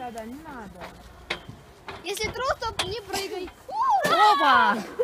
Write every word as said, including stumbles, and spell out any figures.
Да-да, не надо. Если трус, то не прыгай. Опа!